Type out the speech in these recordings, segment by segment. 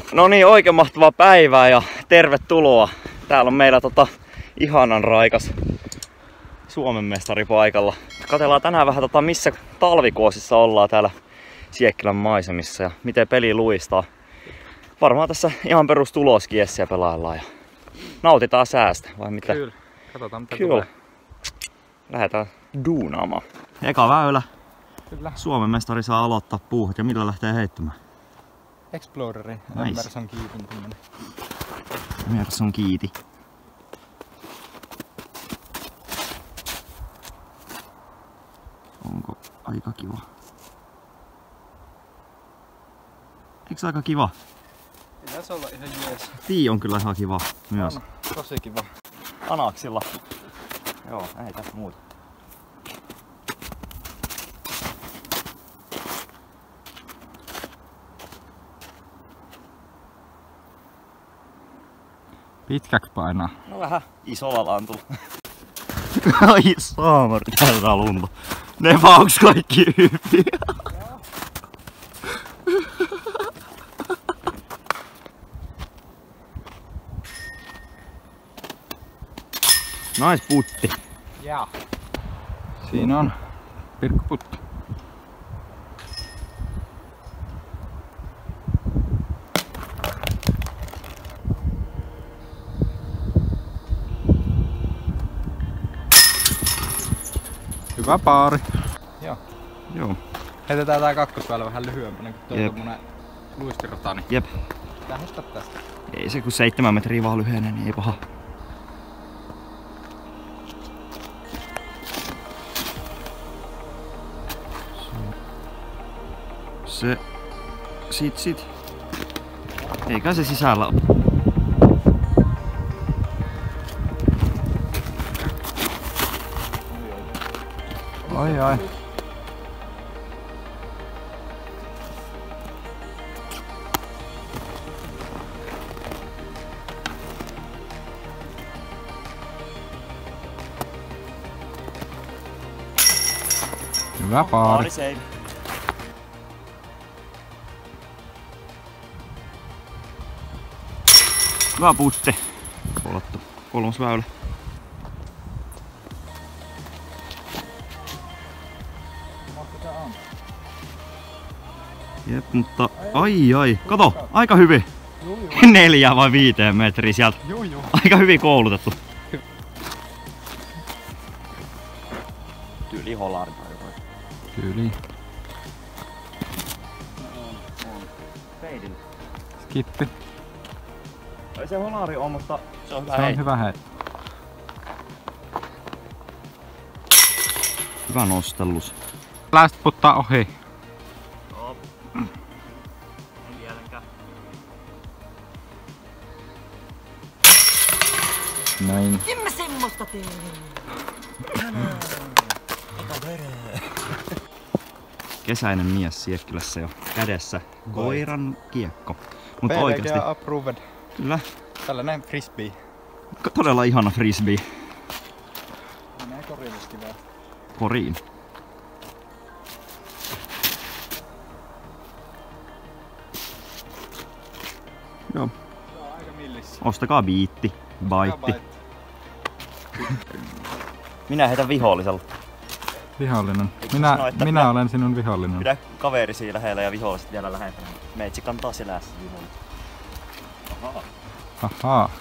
No niin, oikein mahtavaa päivää ja tervetuloa. Täällä on meillä ihanan raikas Suomen mestari paikalla. Katsellaan tänään vähän missä talvikuosissa ollaan täällä Siekkilän maisemissa ja miten peli luistaa. Varmaan tässä ihan perus tuloskiessiä pelaillaan ja nautitaan säästä, vai mitä? Kyllä, katsotaan mitä tulee. Lähdetään duunaamaan. Eka väylä. Kyllä. Suomen mestari saa aloittaa puuhut ja millä lähtee heittämään? Exploreri, Nice. Emerson Kiitin tämmönen. Emerson Kiiti. Onko aika kiva? Eikö se aika kiva? Pitäis olla ihan jees. Tii on kyllä ihan kiva myös. On, tosi kiva. Anaksilla. Joo, ei tässä muuta. Pitkäks painaa? No vähän isolla lantulla. Ai saamari, täällä on lunta. Ne vauks kaikki hyviä. Nice putti. Jaa. Siinä on pirkkuputti. Hyvä paari. Joo. Joo. Heitetään tää kakkosväylä vähän lyhyempänä kuin tuo Jep. tommonen luistirata. Niin Jep. pitää nostaa tästä. Ei se kun 7 metriä vaan lyhyenee, niin ei paha. Se... Sit. Eikä se sisällä ole. Ai. Hyvä paari. Hyvä putti. Polattu. 3. väylä. Jep, mutta ai. Kato, aika hyvin. 4 vai 5 metriä sieltä. Juu. Aika hyvin koulutettu. Tyyli holari. Tyyli. Feidin. Skippi. Ei se holari on, mutta se on hyvä Se on heitto. hyvä heitto. Hyvä nostellus. Last puttaa ohi. Joo. Ei vieläkään. Näin. En mä semmoista tee. Kesäinen mies Siekkilässä jo kädessä. Koiran kiekko. Mutta oikeesti. PVG approved. Kyllä. Tällainen frisbee. Todella ihana frisbee. Menee korilliskin vaan. Koriin. Joo. Se on aika millissä. Ostakaa biitti. Baitti. Minä heitän vihollisella. Vihollinen. Eikö sano, että Minä olen sinun vihollinen. Pidä kaveri siinä lähellä ja viholliset vielä lähempänä. Meitsi kantaa selässä viholliset. Ahaa. Ahaa.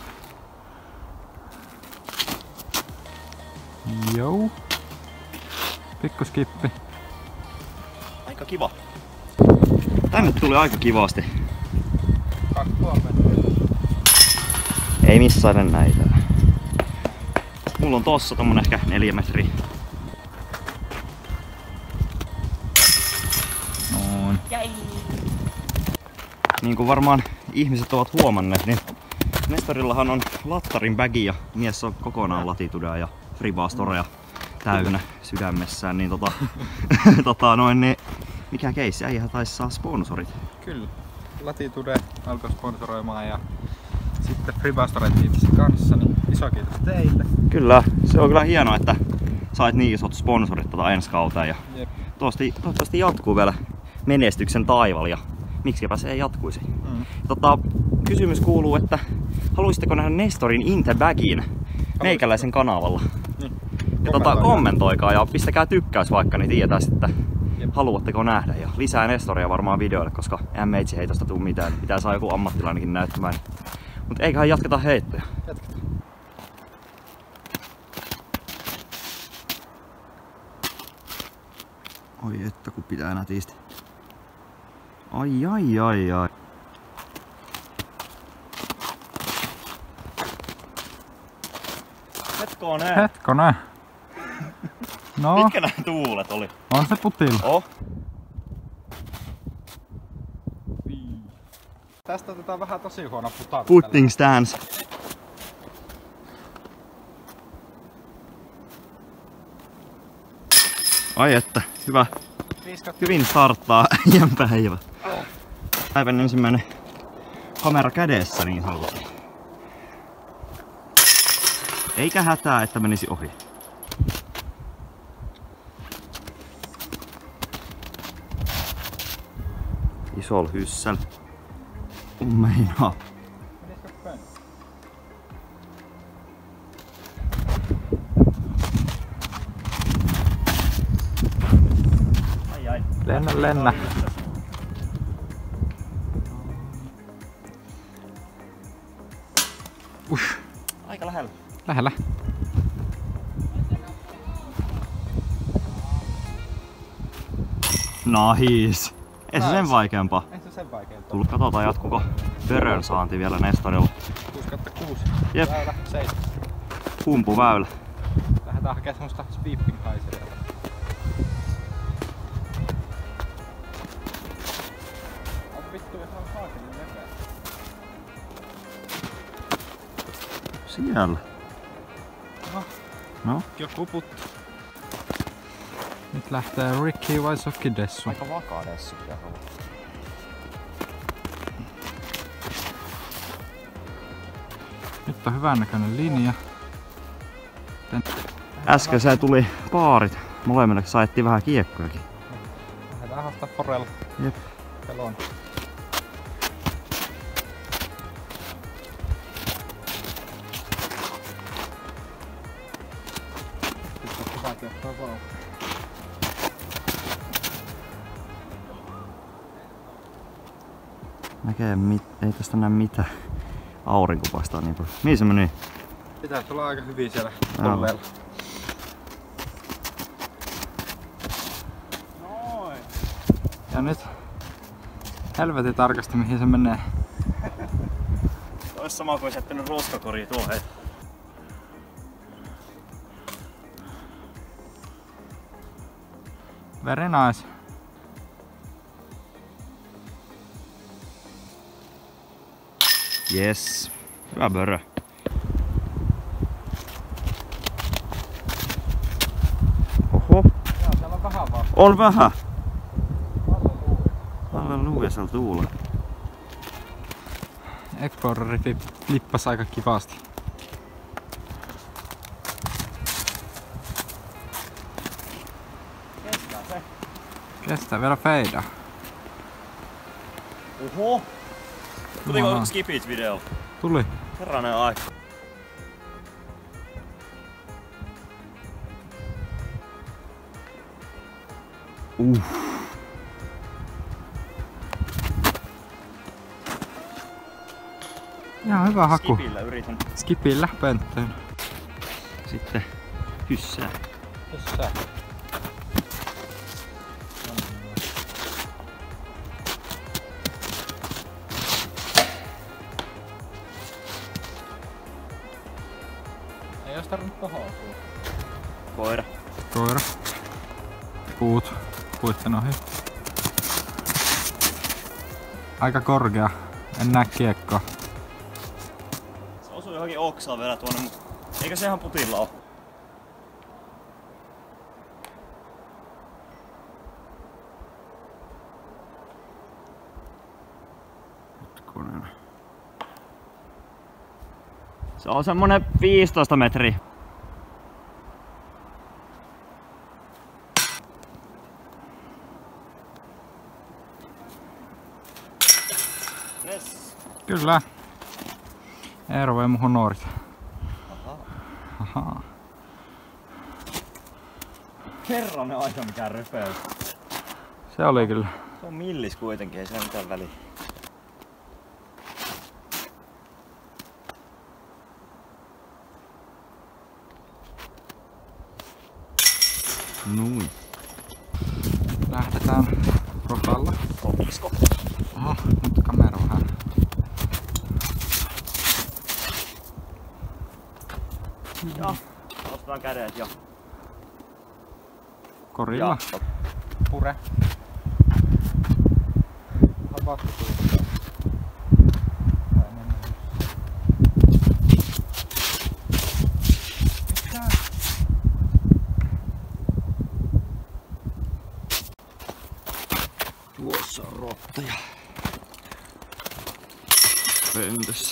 Jou. Pikku skippi. Aika kiva. Tänne tuli aika kivasti. 2,5 metriä. Ei missaile näitä. Mulla on tossa tommonen ehkä 4 metriä. Noin. Niin kuin varmaan ihmiset ovat huomanneet, niin Mestarillahan on lattarin bagi ja mies on kokonaan latitudea ja fribastoreja täynnä sydämessään, niin niin mikä keissi, äijähän taisi saa sponsorit. Kyllä. Latitude alkoi sponsoroimaan ja sitten Freebastoren tiimissä kanssa, niin iso kiitos teille. Kyllä, se on kyllä hienoa, että sait niin isot sponsorit ensi kauteen ja Jep. toivottavasti jatkuu vielä menestyksen taival ja miksipä se ei jatkuisi. Kysymys kuuluu, että haluaisitteko nähdä Nestorin In the Bagin meikäläisen kanavalla? Ja kommentoikaa ja pistäkää tykkäys vaikka, niin tietää sitten, haluatteko nähdä. Ja lisää Nestoria varmaan videoille, koska MH ei tosta tuu mitään. Pitää saa joku ammattilainenkin näyttämään. Mutta eiköhän jatketa heittoja. Jatketaan. Oi että kun pitää nätisti. Ai. Hetkonen. No. Mitkä nää tuulet oli? On se putilla. Oh. Tästä otetaan vähän tosi huono puta. Putting stance. Ai että, hyvä. Hyvin starttaa äijän päivä. Päivän ensimmäinen kamera kädessä niin sanotusti. Eikä hätää, että menisi ohi. Isol hyssäl. Meinaa. Ai. Lennä. Aika lähellä. Lähellä. Nice. Ei se sen vaikeampaa. Ei se sen vaikeampaa. Tullut katsotaan jatkuko pörön saanti vielä Nestorilla. 6/6. Jep. Väylä 7. Pumpuväylä. Lähdetään hakemaan semmoista Sweeping-haiseria. On vittu ihan saakeli leveä. Siellä. No? Joku puttu. Nyt lähtee Ricky Wysocki dessu. Aika vakaa dessu. Nyt on hyvän näköinen linja. Äsken se tuli paarit. Molemmille saettiin vähän kiekkojakin. Lähdetään haastaa forella. Jep. Pelon. Ei tästä näe mitään. Aurinko paistaa niin paljon. Mihin se meni? Pitää tulla aika hyvin siellä tulleella. Noin. Ja nyt helvetin tarkasti mihin se menee. Ois sama kuin jättänyt roskakoriin tuohon heti. Very nice. Yes. Hyvä börö. Oho. Jaa, täällä on vähän vaan. On vähän. Halleluja, siellä tuulee. Exploreri flippas aika kivasti. Kestää se. Kestää vielä feidaa. Oho. Tuliko Skipit video? Tuli. Herranen aika. Ihan hyvä haku. Skipillä yritän. Skipillä pönttöön. Sitten hyssää. Hyssää. Ei ois tarvinnut tohon apua. Koira. Koira. Puut. Puitten ohi. Aika korkea. En näe kiekkoa. Se osui johonkin oksaan vielä tuonne, mutta eikö se ihan putilla oo? Se on semmonen 15 metriä. Yes. Kyllä. Eero vei mun honorit. Aha. Herranen aika mikään röpeys. Se oli kyllä. Se on millis kuitenkin, ei se mitään väliä. Noin. Lähdetään rotalla. Kokisko? Aha, nyt kamera vähän. Ja, nostetaan kädet ja Korilla. Ja. Pure. Havaattu tuulta. Tuossa on rottaja. Pöntössä.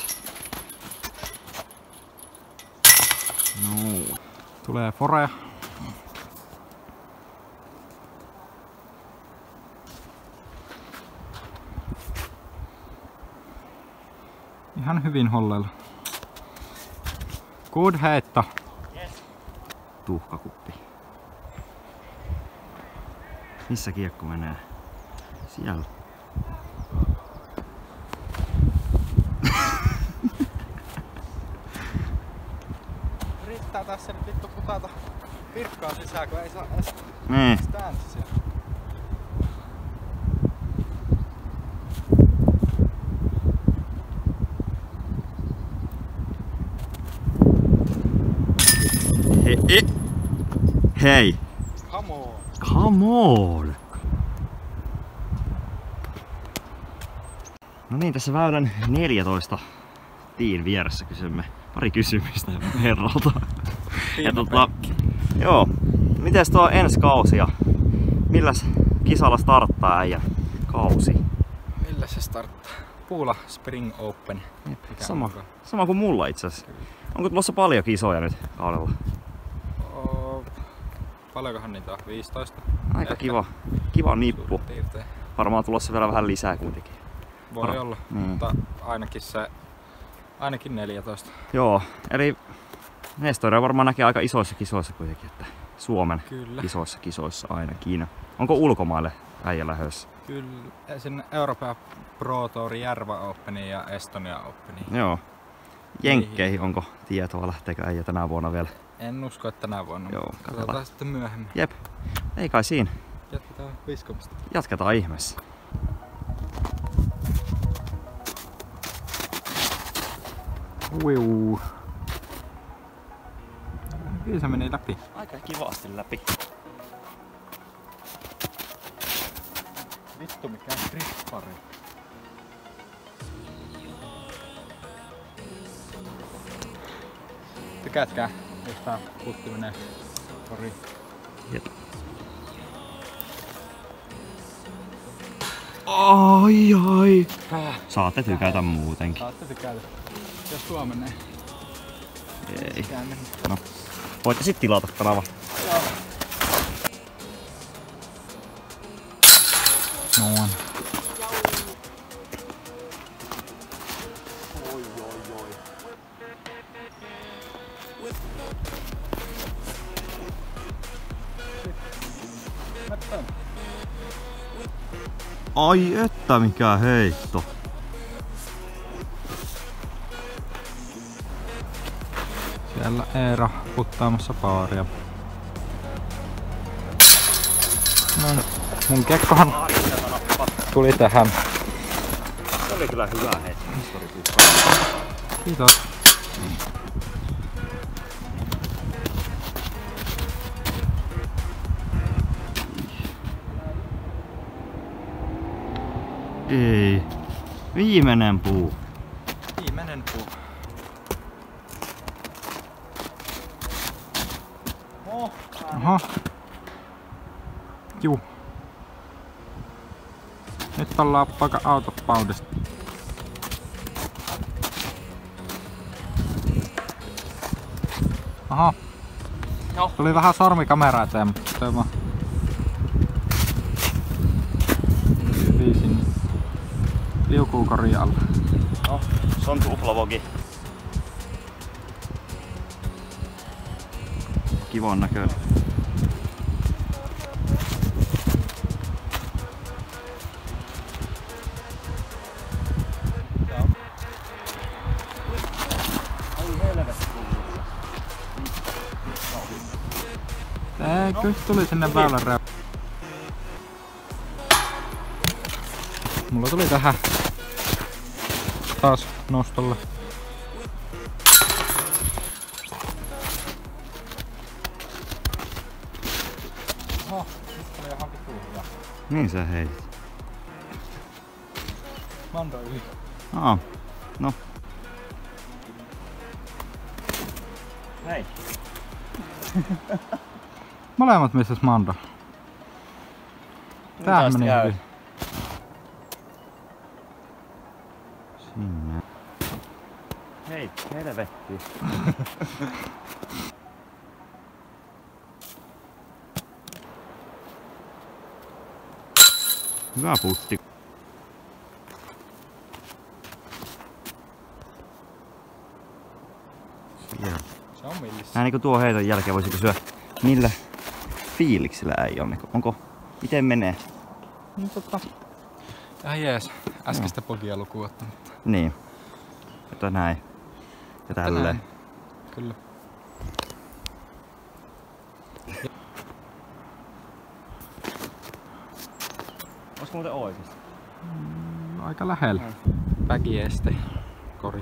No. Tulee forea. Ihan hyvin holleilla. Good heitto. Yes. Tuhkakuppi. Missä kiekko menee? Siellä. Riittää tässä nyt vittu putata virkkaa sisään, kun ei saa edes Niin. stanssia. Hei! Come on! Come on! No niin, tässä väylän 14 tiin vieressä kysymme pari kysymystä herralta. Ja joo, mites tuo ensi kausi ja milläs kisalla starttaa äijä kausi? Millä se starttaa? Puula Spring Open. Sama kuin mulla itse asiassa. Onko tulossa paljon kisoja nyt kaudella? Paljonkohan niitä on? 15? Aika Ehkä. kiva nippu. Piirtein. Varmaan tulossa vielä vähän lisää kuitenkin. Voi olla, niin. mutta ainakin 14. Joo, eli Nestoria varmaan näkee aika isoissa kisoissa kuitenkin, että Suomen Kyllä. isoissa kisoissa ainakin. Onko ulkomaille äijä lähdössä? Kyllä. Sen Euroopan Pro Tour Järva Openiin ja Estonia Openiin. Joo. Jenkkeihin onko tietoa, lähteekö äijä tänä vuonna vielä? En usko, että tänä vuonna. Joo, katsotaan sitten myöhemmin. Jep, ei kai siinä. Jatketaan viskomista. Jatketaan ihmeessä. Uiu. Kyllä se meni läpi. Aika kivasti läpi. Vittu mikä krippari. Tykkäätkää, jos tää putti menee koriin? Jep. Ai. Saatte tykätä muutenkin. Saatte tykätä. Jos tuo menee. Ei. No. Voitte sit tilata kanava. Joo. Noin. Ai että mikä heitto. Siellä Eero puttaamassa paaria. No niin, mun kekkohan tuli tähän. Se oli kyllä hyvä heitto. Kiitos. Ei. Viimeinen puu. Viimeinen puu. Oho. Juu. Nyt ollaan paika autopaudesta. Aha. Joo. Tuli vähän sormikamera eteen, mutta tämä Liukuu korin alla. No, se on tuplavogi. Kivan näköinen. Kyllä tuli sinne väylän reunaan. Mulla tuli tähän taas nostolle. Oho, nyt oli ihan vittu hyvä. Niin sä heitit. Mando yli. No. Hei. Molemmat missäs Mando? Tää meni hyvin. Sinne. Hei, helvetti. Hyvä putti. Se on millissä. Näin niinku tuo heiton jälkeen voisi kysyä, millä fiiliksillä ei ole. Onko, miten menee? No ihan jees. Äskeistä pogia lukuun ottamatta. Niin. Että näin. Ja tälleen. Kyllä. Olisiko muuten oikeesti? Aika lähellä. Väkieste. Kori.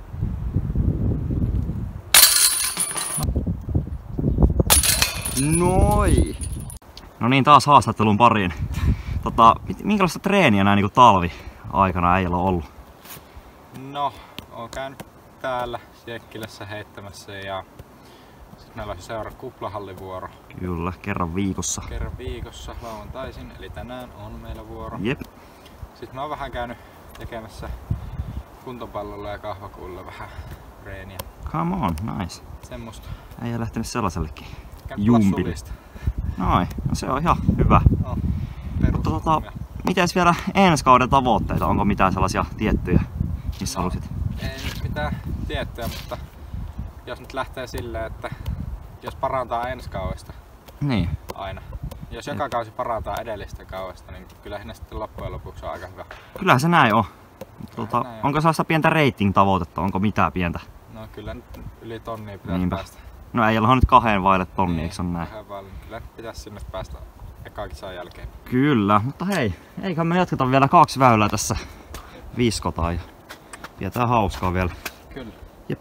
Noi! No niin, taas haastattelun pariin. Minkälaista treeniä näin niin talvi-aikana ei ole ollut? No, oon käynyt täällä Siekkilässä heittämässä ja sit meillä on seura kuplahallivuoro. Kyllä, kerran viikossa. Kerran viikossa lauantaisin, eli tänään on meillä vuoro. Jep. Sitten mä oon vähän käynyt tekemässä kuntopallolla ja kahvakuulla vähän reeniä. Come on, nice. Semmosta. Ei ole lähtenyt sellaisellekin jumpille. jumpille. Noin, no se on ihan hyvä. No, mutta mites vielä ensi kauden tavoitteita? Onko mitään sellaisia tiettyjä, missä halusit? Ei nyt mitään tiettyä, mutta jos nyt lähtee silleen, että jos parantaa ensi kaudesta Niin. aina. Jos joka kausi parantaa edellistä kaudesta, niin kyllä siinä sitten loppujen lopuksi on aika hyvä. Kyllähän se näin on. Näin on. Onko sellaista pientä rating-tavoitetta? Onko mitään pientä? No kyllä nyt yli tonnia pitää Niinpä. päästä. No ei ole nyt 2 vaille tonnia, eikö se on näin? Kyllä nyt pitäisi sinne päästä ekaa kisan jälkeen. Kyllä, mutta hei, eiköhän me jatketa vielä 2 väylää tässä viskotaan ja pidetään hauskaa vielä. Kyllä. Jep.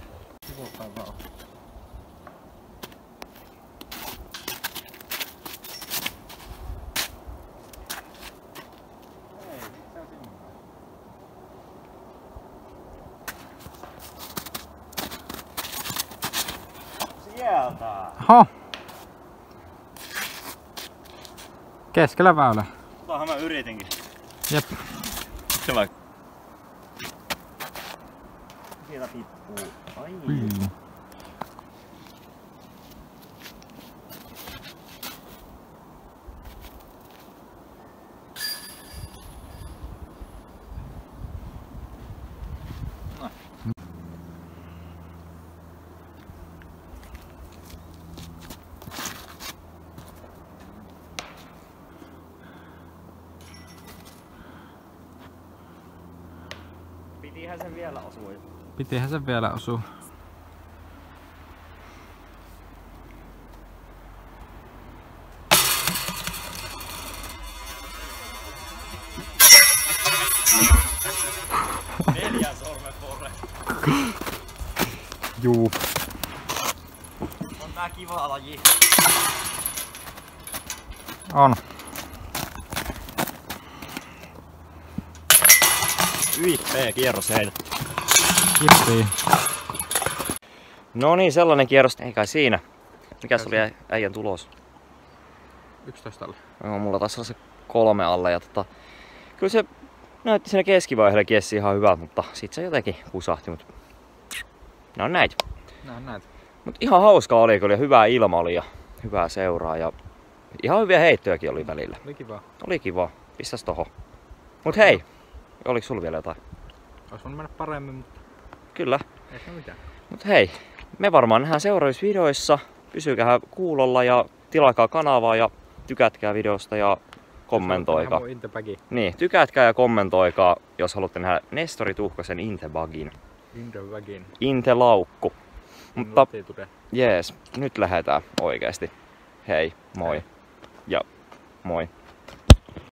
Sieltä! Oho! Keskellä väylä. Totahan mä yritinkin. Jep. Se vaikka. Sieltä tippuu. Ai. Pitihän sen vielä osua. Pitihän sen vielä osua. Neljän sormen porre. Juu. On tää kiva laji. On. YP-kierros heitä. Jippii. No niin, sellainen kierros. Ei kai siinä. Mikäs oli äijän tulos? 11 alle. No, mulla taisi olla se 3 alle. Ja kyllä se näytti siinä keskivaiheella kiessi ihan hyvältä, mutta sit se jotenkin pusahti. Mut no näitä. Näitä. Mut ihan hauskaa oli, kun oli hyvää ilma oli ja hyvää seuraa. Ja ihan hyviä heittojakin oli välillä. Oli kiva. Oli kiva. Pistäs tohon. Mut hei, oliko sulla vielä jotain? Olisi voinut mennä paremmin, mutta Kyllä. ei se mitään. Mut hei, me varmaan nähdään seuraavissa videoissa. Pysykää kuulolla ja tilaakaa kanavaa ja tykätkää videosta ja kommentoikaa. Niin, tykätkää ja kommentoikaa, jos haluatte nähdä Nestori Tuhkosen Intebagin. Inte-laukku. Mutta jees, nyt lähdetään oikeesti. Hei, moi. Ja moi.